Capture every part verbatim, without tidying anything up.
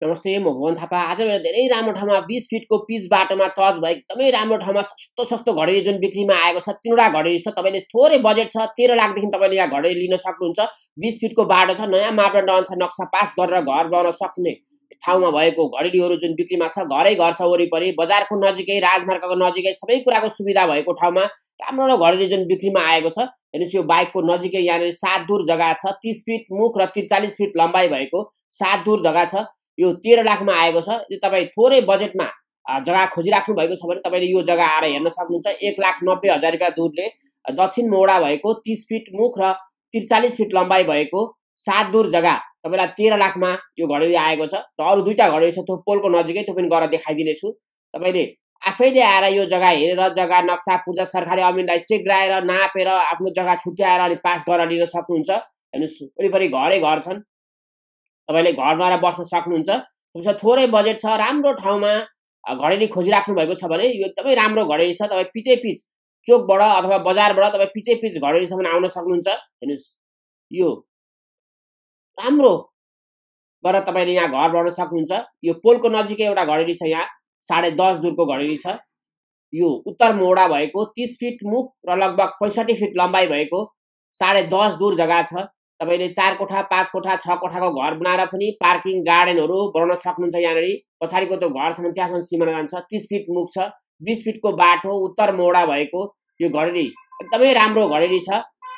नमस्ते, म भुवनथापा। आज मैले धेरै राम्रो ठाउँमा बीस फिटको पिच बाटोमा टच भयो एकदमै राम्रो ठाउँमा सस्तो सस्तो घडेरी जुन बिक्रीमा आएको छ, तीनवटा घडेरी छ। तपाईले थोरै बजेट छ, तेह्र लाखदेखि तपाईले यहाँ घडेरी लिन सक्नुहुन्छ। बीस फिटको बाटो छ, नयाँ मापदण्ड अनुसार नक्सा पास गरेर घर बनाउन सक्ने ठाउँमा भएको घडेरीहरू जुन बिक्रीमा छ। घरै घर छ वरिपरि, बजारको नजिकै, राजमार्गको नजिकै, सबै कुराको सुविधा भएको ठाउँमा राम्रो घडेरी जुन बिक्रीमा आएको छ। हेर्नुस्, यो बाइकको नजिकै यहाँनिर सात धुर जग्गा छ, तीस फिट मुख र त्रिचालीस फिट लम्बाइ भएको सात धुर जग्गा छ। यो तेह्र लाखमा आएको छ। यदि तपाईँ थोरै बजेटमा जग्गा खोजिराख्नु भएको छ भने तपाईले यो जग्गा आएर हेर्न सक्नुहुन्छ। एक लाख नब्बे हजार रुपियाँ धुरले दक्षिण मोडा भएको तीस फिट मुख र त्रिचालीस फिट लम्बाइ भएको सात धुर जग्गा तपाईलाई तेह्र लाखमा यो घडेरी आएको छ। र अरू दुईटा घडेरी छ, त्यो पोलको नजिकै, त्यो पनि गएर देखाइदिनेछु। तपाईले आफैले आएर यो जग्गा हेरेर जग्गा नक्सा पूर्जा सरकारी अमिनलाई चेक गराएर नापेर आफ्नो जग्गा छुट्याएर अनि पास गरेर लिन सक्नुहुन्छ। हेर्नुस्, वरिपरि घरै घर छन्, तपाईले घर बनाएर बस्न सक्नुहुन्छ। तपाईसँग थोरै बजेट छ, राम्रो ठाउँमा घडेरी खोजिराख्नु भएको छ भने यो एकदमै राम्रो घडेरी छ। तपाईँ पिचै पिच चोकबाट अथवा बजारबाट तपाईँ पिचै पिच घडेरीसम्म आउन सक्नुहुन्छ। हेर्नुस्, यो राम्रो गरेर तपाईले यहाँ घर बनाउन सक्नुहुन्छ। यो पोलको नजिकै एउटा घडेरी छ, यहाँ साढे दस धुरको घडेरी छ। यो उत्तर मोडा भएको तीस फिट मुख र लगभग पैँसठी फिट लम्बाइ भएको साढे दस धुर जग्गा छ। तपाईले चार कोठा, पाँच कोठा, छ कोठाको घर बनाएर पनि पार्किङ गार्डनहरू बनाउन सक्नुहुन्छ। यहाँनिर पछाडिको त्यो घरसम्म त्यहाँसम्म सिमाना जान्छ। तीस फिट मुख छ, बीस फिटको बाटो, उत्तर मोडा भएको यो घडेरी एकदमै राम्रो घडेरी छ।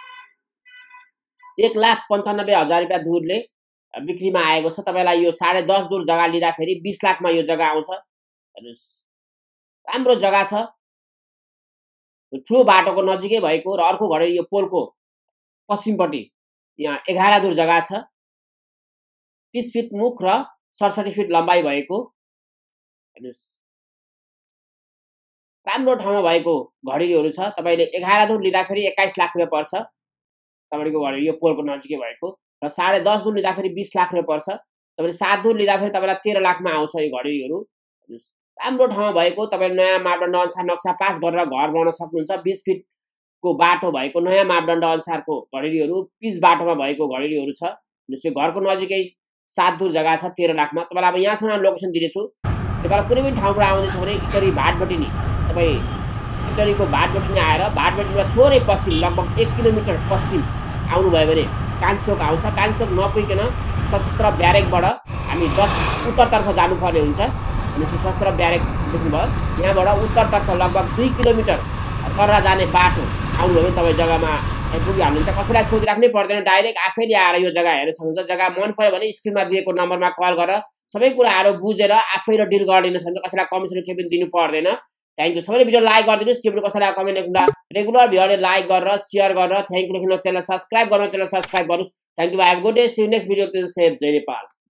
एक लाख पन्चानब्बे हजार रुपियाँ धुरले बिक्रीमा आएको छ। तपाईलाई यो साढे दस धुर जग्गा लिँदाखेरि बीस लाखमा यो जग्गा आउँछ। हेर्नुस्, राम्रो जग्गा छ, ठुलो बाटोको नजिकै भएको। र अर्को घडेरी यो पोलको पश्चिमपट्टि यहाँ एघार धुर जग्गा छ, तीस फिट मुख र सडसठी फिट लम्बाइ भएको। हेर्नुस्, राम्रो ठाउँमा भएको घडेरीहरू छ। तपाईले एघार धुर लिँदाखेरि एक्काइस लाख रुपियाँ पर्छ तपाईँको घडेरी, यो पोलको नजिकै भएको। र साढे दस धुर लिँदाखेरि बीस लाख रुपियाँ पर्छ। तपाईँले सात धुर लिँदाखेरि तपाईँलाई तेह्र लाखमा आउँछ यो घडेरीहरू। हेर्नुस्, राम्रो ठाउँमा भएको। तपाईँले नयाँ मापदण्ड अनुसार नक्सा पास गरेर घर बनाउन सक्नुहुन्छ। बीस फिट को बाटो भएको नयाँ मापदण्ड अनुसारको घडेरीहरू, पिच बाटोमा भएको घडेरीहरू छ। यो घरको नजिकै सात धुर जग्गा छ, तेह्र लाखमा। तपाईँलाई अब यहाँसम्म लोकेसन दिनेछु। तपाईँलाई कुनै पनि ठाउँबाट आउँदैछ भने इटरी भाटबटी नि तपाईँ इटरीको भाटबटी नि आएर भाटबटीबाट थोरै पश्चिम, लगभग एक किलोमिटर पश्चिम आउनुभयो भने कान्छोक आउँछ। कान्छोक नपुगिकन सशस्त्र ब्यारेकबाट हामी दस उत्तरतर्फ जानुपर्ने हुन्छ। सशस्त्र ब्यारेक देख्नुभयो, यहाँबाट उत्तरतर्फ लगभग दुई किलोमिटर कर्रा जाने बाटो आउनुभयो भने तपाईँ जग्गामा आइपुगिहाल्नुहुन्छ। कसैलाई सोधिराख्नै पर्दैन, डाइरेक्ट आफैले आएर यो जग्गा हेर्न सक्नुहुन्छ। जग्गा मन पऱ्यो भने स्क्रिनमा दिएको नम्बरमा कल गरेर सबै कुराहरू बुझेर आफै र डिल गरिदिन सक्नुहुन्छ। कसैलाई कमिसन केही पनि दिनु पर्दैन। Thank you. सबैले भिडियो लाइक गरिदिनुहोस्। यो भिडियो कसैलाई कमेन्ट लेख्दा रेगुलर भिडियोले लाइक गरेर सेयर गरेर थ्याङ्क यू लेख्नु, च्यानल सब्सक्राइब गर्न च्यानल सब्सक्राइब गर्नुहोस्। Thank you. Have a good day. See you next video. सेभ जय नेपाल।